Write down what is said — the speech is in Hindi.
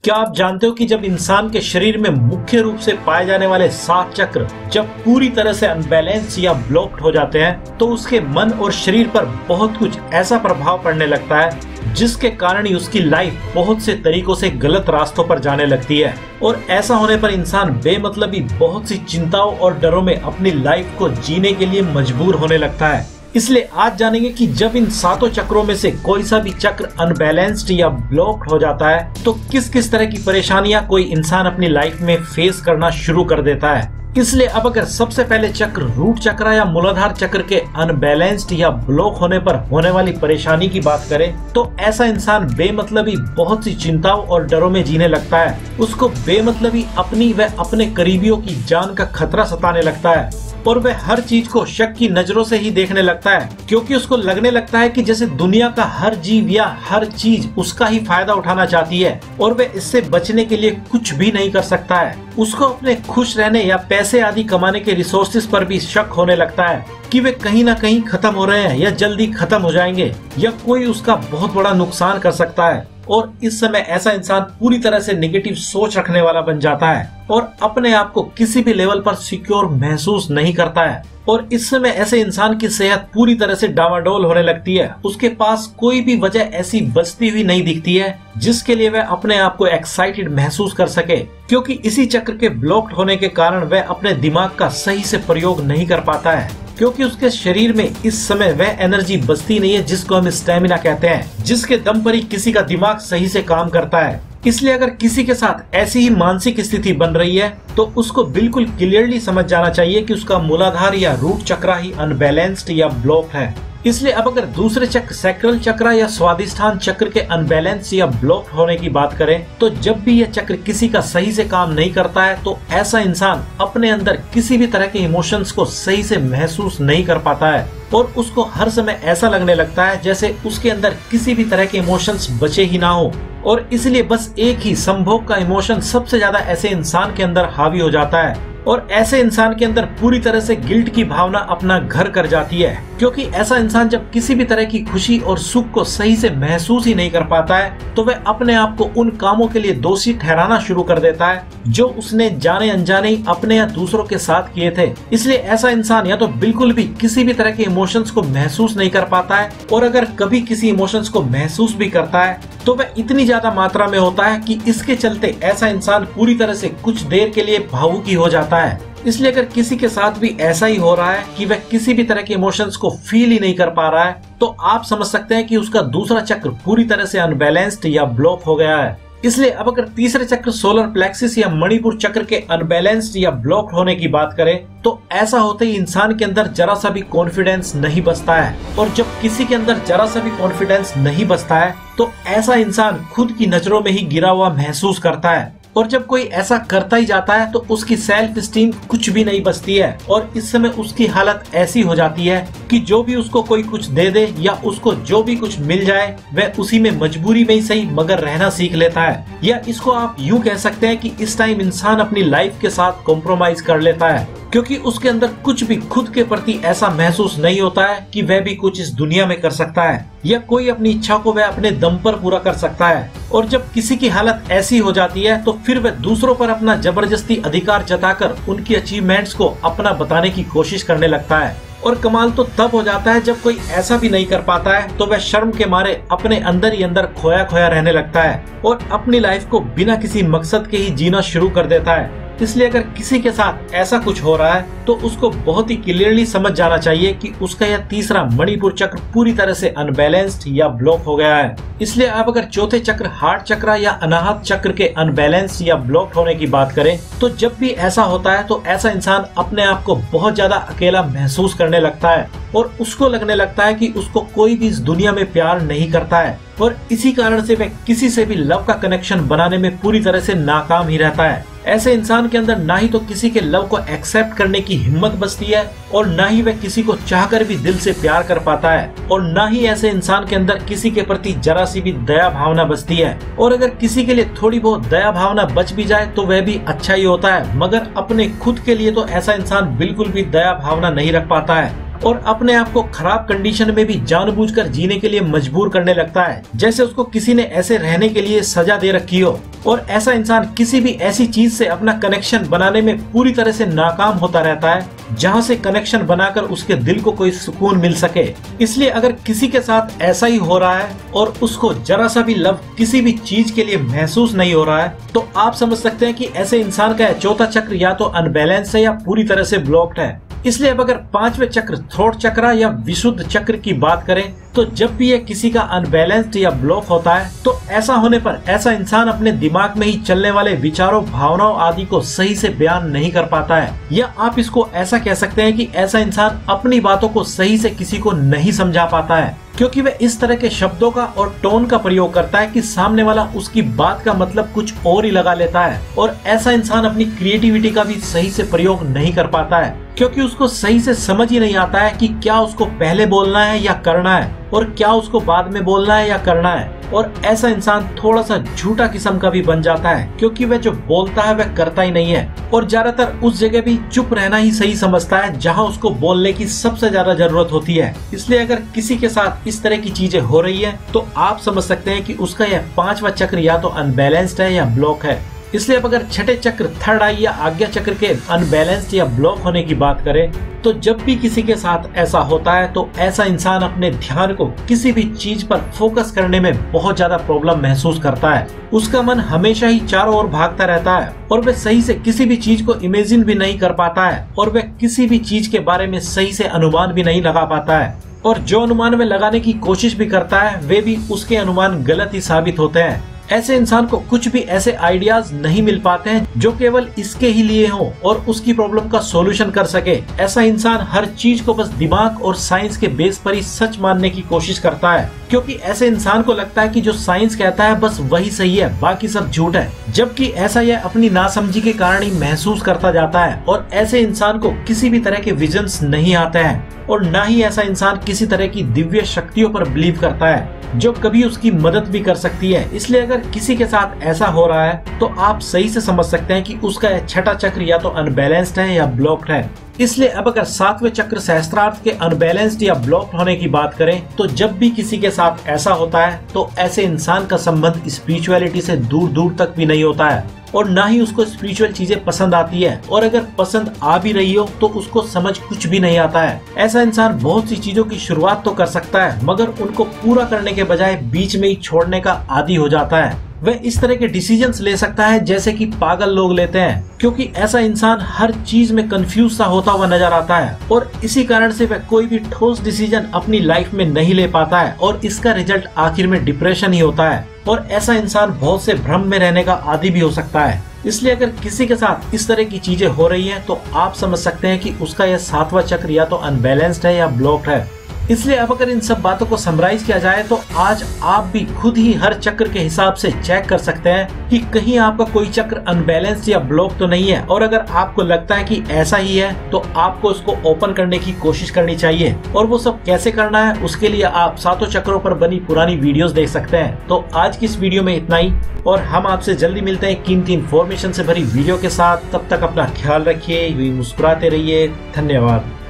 क्या आप जानते हो कि जब इंसान के शरीर में मुख्य रूप से पाए जाने वाले 7 चक्र जब पूरी तरह से अनबैलेंस या ब्लॉक्ड हो जाते हैं तो उसके मन और शरीर पर बहुत कुछ ऐसा प्रभाव पड़ने लगता है जिसके कारण ही उसकी लाइफ बहुत से तरीकों से गलत रास्तों पर जाने लगती है। और ऐसा होने पर इंसान बेमतलबी बहुत सी चिंताओं और डरों में अपनी लाइफ को जीने के लिए मजबूर होने लगता है। इसलिए आज जानेंगे कि जब इन 7 चक्रों में से कोई सा भी चक्र अनबैलेंस्ड या ब्लॉक्ड हो जाता है तो किस किस तरह की परेशानियां कोई इंसान अपनी लाइफ में फेस करना शुरू कर देता है। इसलिए अब अगर सबसे पहले चक्र रूट चक्र या मूलाधार चक्र के अनबैलेंस्ड या ब्लॉक होने पर होने वाली परेशानी की बात करें तो ऐसा इंसान बेमतलबी बहुत सी चिंताओं और डरों में जीने लगता है। उसको बेमतलबी अपनी व अपने करीबियों की जान का खतरा सताने लगता है और वह हर चीज को शक की नजरों से ही देखने लगता है, क्योंकि उसको लगने लगता है कि जैसे दुनिया का हर जीव या हर चीज उसका ही फायदा उठाना चाहती है और वह इससे बचने के लिए कुछ भी नहीं कर सकता है। उसको अपने खुश रहने या पैसे आदि कमाने के रिसोर्सेज पर भी शक होने लगता है कि वे कहीं ना कहीं खत्म हो रहे हैं या जल्दी खत्म हो जाएंगे या कोई उसका बहुत बड़ा नुकसान कर सकता है। और इस समय ऐसा इंसान पूरी तरह से नेगेटिव सोच रखने वाला बन जाता है और अपने आप को किसी भी लेवल पर सिक्योर महसूस नहीं करता है। और इस समय ऐसे इंसान की सेहत पूरी तरह से डामाडोल होने लगती है। उसके पास कोई भी वजह ऐसी बचती हुई नहीं दिखती है जिसके लिए वह अपने आप को एक्साइटेड महसूस कर सके, क्योंकि इसी चक्र के ब्लॉक्ड होने के कारण वह अपने दिमाग का सही से प्रयोग नहीं कर पाता है, क्योंकि उसके शरीर में इस समय वह एनर्जी बचती नहीं है जिसको हम स्टेमिना कहते हैं, जिसके दम पर ही किसी का दिमाग सही से काम करता है। इसलिए अगर किसी के साथ ऐसी ही मानसिक स्थिति बन रही है तो उसको बिल्कुल क्लियरली समझ जाना चाहिए कि उसका मूलाधार या रूट चक्र ही अनबैलेंस्ड या ब्लॉक है। इसलिए अब अगर दूसरे चक्र सैक्रल चक्र या स्वादिष्ठान चक्र के अनबैलेंस या ब्लॉक होने की बात करें तो जब भी यह चक्र किसी का सही से काम नहीं करता है तो ऐसा इंसान अपने अंदर किसी भी तरह के इमोशंस को सही से महसूस नहीं कर पाता है और उसको हर समय ऐसा लगने लगता है जैसे उसके अंदर किसी भी तरह के इमोशंस बचे ही ना हो। और इसलिए बस एक ही संभोग का इमोशन सबसे ज्यादा ऐसे इंसान के अंदर हावी हो जाता है और ऐसे इंसान के अंदर पूरी तरह से गिल्ट की भावना अपना घर कर जाती है, क्योंकि ऐसा इंसान जब किसी भी तरह की खुशी और सुख को सही से महसूस ही नहीं कर पाता है तो वह अपने आप को उन कामों के लिए दोषी ठहराना शुरू कर देता है जो उसने जाने अनजाने ही अपने या दूसरों के साथ किए थे। इसलिए ऐसा इंसान या तो बिल्कुल भी किसी भी तरह के इमोशंस को महसूस नहीं कर पाता है और अगर कभी किसी इमोशंस को महसूस भी करता है तो वह इतनी ज्यादा मात्रा में होता है कि इसके चलते ऐसा इंसान पूरी तरह से कुछ देर के लिए भावुक ही हो जाता है। इसलिए अगर किसी के साथ भी ऐसा ही हो रहा है कि वह किसी भी तरह के इमोशंस को फील ही नहीं कर पा रहा है तो आप समझ सकते हैं कि उसका दूसरा चक्र पूरी तरह से अनबैलेंस्ड या ब्लॉक हो गया है। इसलिए अब अगर तीसरे चक्र सोलर प्लेक्सिस या मणिपुर चक्र के अनबैलेंस्ड या ब्लॉक होने की बात करें तो ऐसा होते ही इंसान के अंदर जरा सा भी कॉन्फिडेंस नहीं बचता है। और जब किसी के अंदर जरा सा भी कॉन्फिडेंस नहीं बचता है तो ऐसा इंसान खुद की नजरों में ही गिरा हुआ महसूस करता है और जब कोई ऐसा करता ही जाता है तो उसकी सेल्फ स्टीम कुछ भी नहीं बचती है और इस समय उसकी हालत ऐसी हो जाती है कि जो भी उसको कोई कुछ दे दे या उसको जो भी कुछ मिल जाए वह उसी में मजबूरी में ही सही मगर रहना सीख लेता है। या इसको आप यूं कह सकते हैं कि इस टाइम इंसान अपनी लाइफ के साथ कॉम्प्रोमाइज कर लेता है, क्योंकि उसके अंदर कुछ भी खुद के प्रति ऐसा महसूस नहीं होता है कि वह भी कुछ इस दुनिया में कर सकता है या कोई अपनी इच्छा को वह अपने दम पर पूरा कर सकता है। और जब किसी की हालत ऐसी हो जाती है तो फिर वह दूसरों पर अपना जबरदस्ती अधिकार जताकर उनकी अचीवमेंट्स को अपना बताने की कोशिश करने लगता है। और कमाल तो तब हो जाता है जब कोई ऐसा भी नहीं कर पाता है तो वह शर्म के मारे अपने अंदर ही अंदर खोया खोया रहने लगता है और अपनी लाइफ को बिना किसी मकसद के ही जीना शुरू कर देता है। इसलिए अगर किसी के साथ ऐसा कुछ हो रहा है तो उसको बहुत ही क्लियरली समझ जाना चाहिए कि उसका यह तीसरा मणिपुर चक्र पूरी तरह से अनबैलेंस्ड या ब्लॉक हो गया है। इसलिए अब अगर चौथे चक्र हार्ट चक्र या अनाहत चक्र के अनबैलेंस्ड या ब्लॉक होने की बात करें तो जब भी ऐसा होता है तो ऐसा इंसान अपने आप को बहुत ज्यादा अकेला महसूस करने लगता है और उसको लगने लगता है कि उसको कोई भी इस दुनिया में प्यार नहीं करता है और इसी कारण से वह किसी से भी लव का कनेक्शन बनाने में पूरी तरह से नाकाम ही रहता है। ऐसे इंसान के अंदर ना ही तो किसी के लव को एक्सेप्ट करने की हिम्मत बचती है और ना ही वह किसी को चाहकर भी दिल से प्यार कर पाता है और ना ही ऐसे इंसान के अंदर किसी के प्रति जरा सी भी दया भावना बचती है। और अगर किसी के लिए थोड़ी बहुत दया भावना बच भी जाए तो वह भी अच्छा ही होता है, मगर अपने खुद के लिए तो ऐसा इंसान बिल्कुल भी दया भावना नहीं रख पाता है। और अपने आप को खराब कंडीशन में भी जानबूझकर जीने के लिए मजबूर करने लगता है, जैसे उसको किसी ने ऐसे रहने के लिए सजा दे रखी हो। और ऐसा इंसान किसी भी ऐसी चीज से अपना कनेक्शन बनाने में पूरी तरह से नाकाम होता रहता है जहां से कनेक्शन बनाकर उसके दिल को कोई सुकून मिल सके। इसलिए अगर किसी के साथ ऐसा ही हो रहा है और उसको जरा सा भी लव किसी भी चीज के लिए महसूस नहीं हो रहा है, तो आप समझ सकते हैं कि ऐसे इंसान का चौथा चक्र या तो अनबैलेंस है या पूरी तरह से ब्लॉक्ड है। इसलिए अब अगर पांचवें चक्र थ्रोट चक्र या विशुद्ध चक्र की बात करें, तो जब भी ये किसी का अनबैलेंस्ड या ब्लॉक होता है, तो ऐसा होने पर ऐसा इंसान अपने दिमाग में ही चलने वाले विचारों, भावनाओं आदि को सही से बयान नहीं कर पाता है। या आप इसको ऐसा कह सकते हैं कि ऐसा इंसान अपनी बातों को सही से किसी को नहीं समझा पाता है, क्योंकि वह इस तरह के शब्दों का और टोन का प्रयोग करता है कि सामने वाला उसकी बात का मतलब कुछ और ही लगा लेता है। और ऐसा इंसान अपनी क्रिएटिविटी का भी सही से प्रयोग नहीं कर पाता है, क्योंकि उसको सही से समझ ही नहीं आता है कि क्या उसको पहले बोलना है या करना है, और क्या उसको बाद में बोलना है या करना है। और ऐसा इंसान थोड़ा सा झूठा किस्म का भी बन जाता है, क्योंकि वह जो बोलता है वह करता ही नहीं है, और ज्यादातर उस जगह भी चुप रहना ही सही समझता है जहां उसको बोलने की सबसे ज्यादा जरूरत होती है। इसलिए अगर किसी के साथ इस तरह की चीजें हो रही है, तो आप समझ सकते हैं कि उसका यह पांचवा चक्र या तो अनबैलेंस्ड है या ब्लॉक है। इसलिए अब अगर छठे चक्र थर्ड आई या आज्ञा चक्र के अनबैलेंस्ड या ब्लॉक होने की बात करें, तो जब भी किसी के साथ ऐसा होता है, तो ऐसा इंसान अपने ध्यान को किसी भी चीज पर फोकस करने में बहुत ज्यादा प्रॉब्लम महसूस करता है। उसका मन हमेशा ही चारों ओर भागता रहता है, और वह सही से किसी भी चीज को इमेजिन भी नहीं कर पाता है, और वह किसी भी चीज के बारे में सही से अनुमान भी नहीं लगा पाता है। और जो अनुमान में लगाने की कोशिश भी करता है, वे भी उसके अनुमान गलत ही साबित होते हैं। ऐसे इंसान को कुछ भी ऐसे आइडियाज नहीं मिल पाते हैं जो केवल इसके ही लिए हो और उसकी प्रॉब्लम का सॉल्यूशन कर सके। ऐसा इंसान हर चीज को बस दिमाग और साइंस के बेस पर ही सच मानने की कोशिश करता है, क्योंकि ऐसे इंसान को लगता है कि जो साइंस कहता है बस वही सही है, बाकी सब झूठ है। जबकि ऐसा यह अपनी नासमझी के कारण ही महसूस करता जाता है। और ऐसे इंसान को किसी भी तरह के विजन्स नहीं आते हैं, और न ही ऐसा इंसान किसी तरह की दिव्य शक्तियों पर बिलीव करता है जो कभी उसकी मदद भी कर सकती है। इसलिए अगर किसी के साथ ऐसा हो रहा है, तो आप सही से समझ सकते हैं कि उसका छठा चक्र या तो अनबैलेंस्ड है या ब्लॉक्ड है। इसलिए अब अगर सातवें चक्र सहस्त्रार्थ के अनबैलेंस्ड या ब्लॉक्ड होने की बात करें, तो जब भी किसी के साथ ऐसा होता है, तो ऐसे इंसान का संबंध स्पिरिचुअलिटी से दूर दूर तक भी नहीं होता है, और ना ही उसको स्पिरिचुअल चीजें पसंद आती है, और अगर पसंद आ भी रही हो तो उसको समझ कुछ भी नहीं आता है। ऐसा इंसान बहुत सी चीजों की शुरुआत तो कर सकता है, मगर उनको पूरा करने के बजाय बीच में ही छोड़ने का आदी हो जाता है। वह इस तरह के डिसीजंस ले सकता है जैसे कि पागल लोग लेते हैं, क्योंकि ऐसा इंसान हर चीज में कंफ्यूज सा होता हुआ नजर आता है, और इसी कारण से वह कोई भी ठोस डिसीजन अपनी लाइफ में नहीं ले पाता है, और इसका रिजल्ट आखिर में डिप्रेशन ही होता है। और ऐसा इंसान बहुत से भ्रम में रहने का आदी भी हो सकता है। इसलिए अगर किसी के साथ इस तरह की चीजें हो रही हैं, तो आप समझ सकते हैं कि उसका यह सातवां चक्र या तो अनबैलेंस्ड है या ब्लॉक्ड है। इसलिए अब अगर इन सब बातों को समराइज किया जाए, तो आज आप भी खुद ही हर चक्र के हिसाब से चेक कर सकते हैं कि कहीं आपका कोई चक्र अनबैलेंस्ड या ब्लॉक तो नहीं है, और अगर आपको लगता है कि ऐसा ही है, तो आपको उसको ओपन करने की कोशिश करनी चाहिए। और वो सब कैसे करना है, उसके लिए आप सातों चक्रों पर बनी पुरानी वीडियोस देख सकते हैं। तो आज की इस वीडियो में इतना ही, और हम आपसे जल्दी मिलते हैं कीमती इंफॉर्मेशन से भरी वीडियो के साथ। तब तक अपना ख्याल रखिए, मुस्कुराते रहिए। धन्यवाद।